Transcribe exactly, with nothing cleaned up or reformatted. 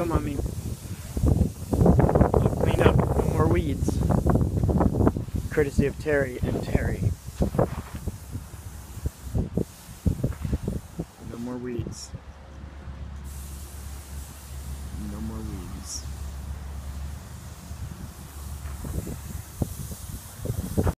Come on, me. I'll clean up. No more weeds. Courtesy of Terry and Terry. No more weeds.